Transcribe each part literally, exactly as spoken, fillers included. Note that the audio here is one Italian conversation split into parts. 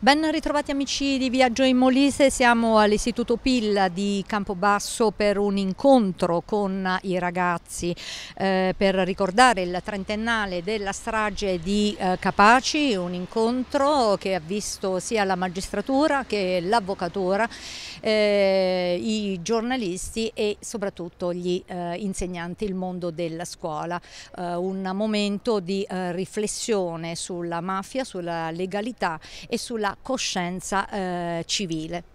Ben ritrovati amici di Viaggio in Molise, siamo all'Istituto P I L di Campobasso per un incontro con i ragazzi eh, per ricordare il trentennale della strage di eh, Capaci, un incontro che ha visto sia la magistratura che l'avvocatura, eh, i giornalisti e soprattutto gli eh, insegnanti, il mondo della scuola, eh, un momento di eh, riflessione sulla mafia, sulla legalità e sulla coscienza eh, civile.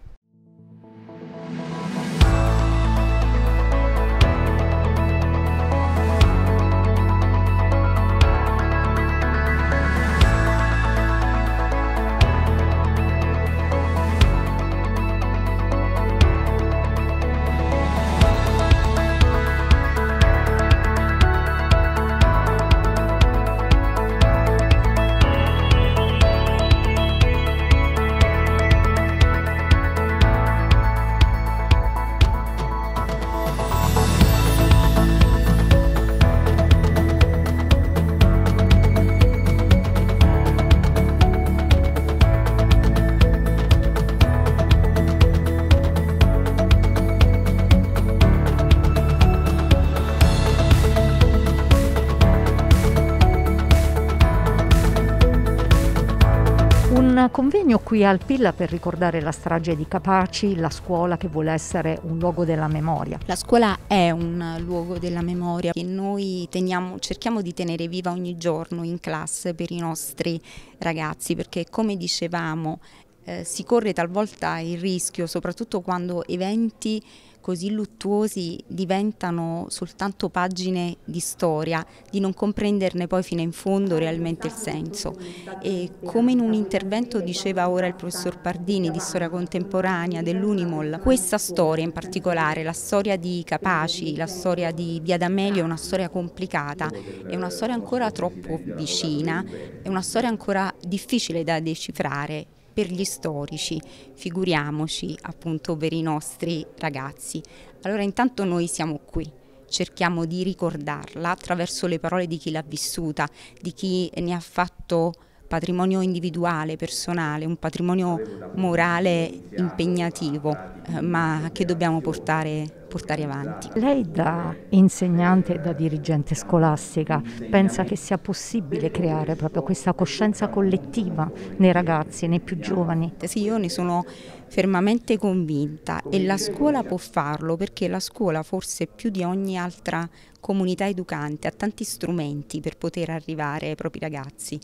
Un convegno qui al P I L per ricordare la strage di Capaci, la scuola che vuole essere un luogo della memoria. La scuola è un luogo della memoria che noi teniamo, cerchiamo di tenere viva ogni giorno in classe per i nostri ragazzi, perché come dicevamo eh, si corre talvolta il rischio, soprattutto quando eventi così luttuosi diventano soltanto pagine di storia, di non comprenderne poi fino in fondo realmente il senso. E come in un intervento diceva ora il professor Pardini di storia contemporanea dell'Unimol, questa storia in particolare, la storia di Capaci, la storia di Via D'Amelio è una storia complicata, è una storia ancora troppo vicina, è una storia ancora difficile da decifrare per gli storici, figuriamoci appunto per i nostri ragazzi. Allora intanto noi siamo qui, cerchiamo di ricordarla attraverso le parole di chi l'ha vissuta, di chi ne ha fatto patrimonio individuale, personale, un patrimonio morale impegnativo, eh, ma che dobbiamo portare, portare avanti. Lei da insegnante e da dirigente scolastica pensa che sia possibile creare proprio questa coscienza collettiva nei ragazzi, nei più giovani? Sì, io ne sono fermamente convinta e la scuola può farlo, perché la scuola forse più di ogni altra comunità educante ha tanti strumenti per poter arrivare ai propri ragazzi.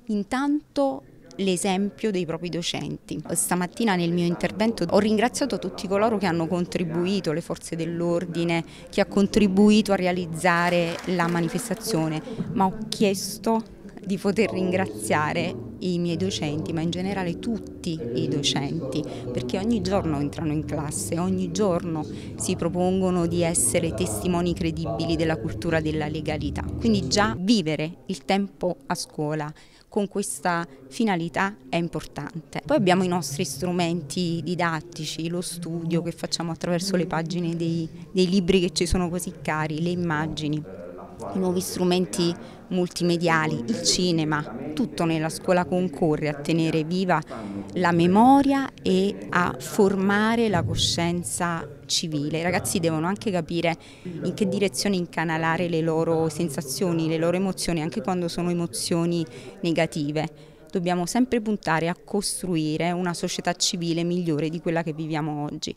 Intanto l'esempio dei propri docenti. Stamattina nel mio intervento ho ringraziato tutti coloro che hanno contribuito, le forze dell'ordine, chi ha contribuito a realizzare la manifestazione, ma ho chiesto di poter ringraziare i miei docenti, ma in generale tutti i docenti, perché ogni giorno entrano in classe, ogni giorno si propongono di essere testimoni credibili della cultura della legalità. Quindi già vivere il tempo a scuola con questa finalità è importante. Poi abbiamo i nostri strumenti didattici, lo studio che facciamo attraverso le pagine dei, dei libri che ci sono così cari, le immagini, i nuovi strumenti multimediali, il cinema. Tutto nella scuola concorre a tenere viva la memoria e a formare la coscienza civile. I ragazzi devono anche capire in che direzione incanalare le loro sensazioni, le loro emozioni, anche quando sono emozioni negative. Dobbiamo sempre puntare a costruire una società civile migliore di quella che viviamo oggi.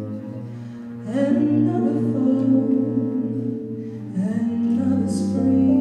Another fall, another spring.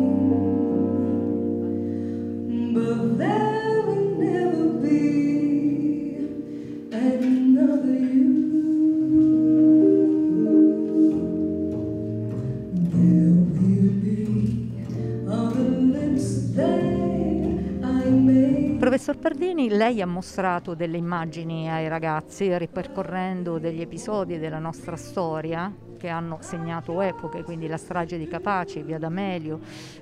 Professor Pardini, lei ha mostrato delle immagini ai ragazzi ripercorrendo degli episodi della nostra storia che hanno segnato epoche, quindi la strage di Capaci, Via D'Amelio,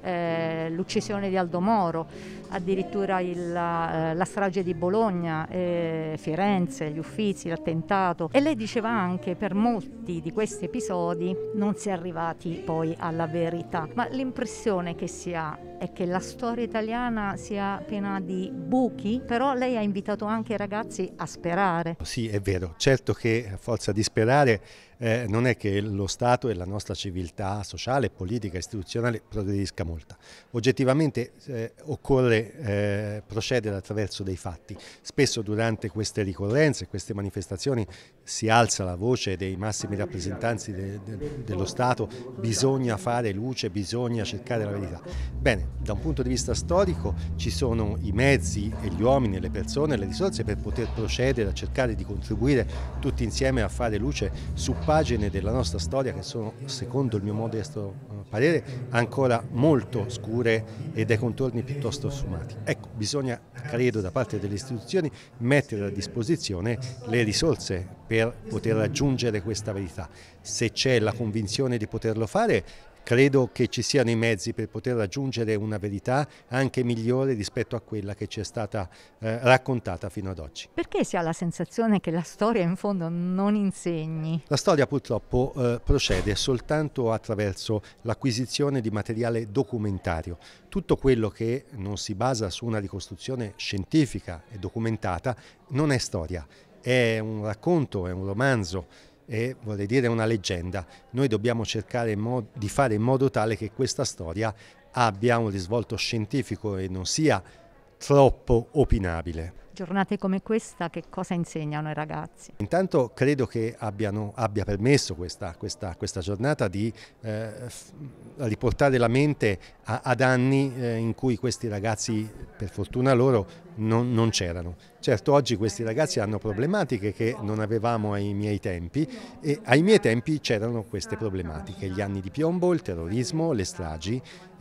eh, l'uccisione di Aldo Moro, addirittura il, la, la strage di Bologna, eh, Firenze, gli Uffizi, l'attentato. E lei diceva anche per molti di questi episodi non si è arrivati poi alla verità, ma l'impressione che si ha è che la storia italiana sia piena di buchi, però lei ha invitato anche i ragazzi a sperare. Sì, è vero, certo che a forza di sperare eh, non è che lo Stato e la nostra civiltà sociale, politica, istituzionale progredisca molto. Oggettivamente eh, occorre eh, procedere attraverso dei fatti. Spesso durante queste ricorrenze, queste manifestazioni si alza la voce dei massimi rappresentanti de, de, dello Stato, bisogna fare luce, bisogna cercare la verità. Bene, da un punto di vista storico ci sono i mezzi e gli uomini, le persone, le risorse per poter procedere a cercare di contribuire tutti insieme a fare luce su pagine della nostra storia che sono, secondo il mio modesto parere, ancora molto scure e dai contorni piuttosto sfumati. Ecco, bisogna, credo, da parte delle istituzioni mettere a disposizione le risorse per poter raggiungere questa verità. Se c'è la convinzione di poterlo fare, credo che ci siano i mezzi per poter raggiungere una verità anche migliore rispetto a quella che ci è stata eh, raccontata fino ad oggi. Perché si ha la sensazione che la storia in fondo non insegni? La storia purtroppo eh, procede soltanto attraverso l'acquisizione di materiale documentario. Tutto quello che non si basa su una ricostruzione scientifica e documentata non è storia, è un racconto, è un romanzo, e vorrei dire una leggenda. Noi dobbiamo cercare di fare in modo tale che questa storia abbia un risvolto scientifico e non sia troppo opinabile. Giornate come questa che cosa insegnano ai ragazzi? Intanto credo che abbiano, abbia permesso questa, questa, questa giornata di eh, riportare la mente a, ad anni eh, in cui questi ragazzi, per fortuna loro, non, non c'erano. Certo, oggi questi ragazzi hanno problematiche che non avevamo ai miei tempi e ai miei tempi c'erano queste problematiche, gli anni di piombo, il terrorismo, le stragi,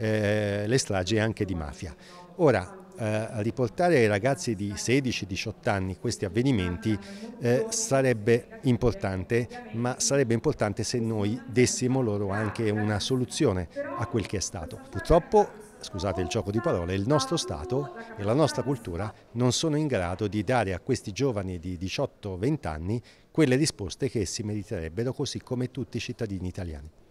eh, le stragi anche di mafia. Ora, Eh, riportare ai ragazzi di sedici diciotto anni questi avvenimenti eh, sarebbe importante, ma sarebbe importante se noi dessimo loro anche una soluzione a quel che è stato. Purtroppo, scusate il gioco di parole, il nostro Stato e la nostra cultura non sono in grado di dare a questi giovani di diciotto venti anni quelle risposte che essi meriterebbero, così come tutti i cittadini italiani.